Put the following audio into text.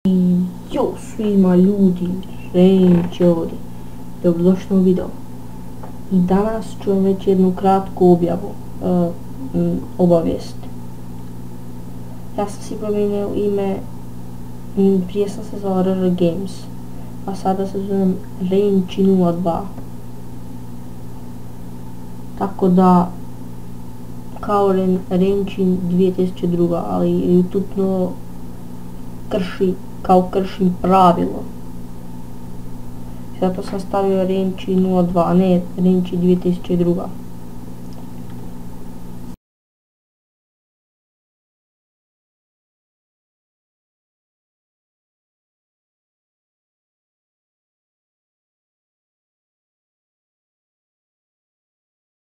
Jo svima ljudi, Renči ovdje, dobrodošli u video. I danas ću vam već jednu kratku objavu, obavijest. Ja sam si promijenio ime, prije sam se zvao RR Games, a sada se zovem Renči 02. Tako da, kao Renči 2002, ali YouTube to kršim pravilo. Zato sam stavio Renči 02, a ne Renči 2002.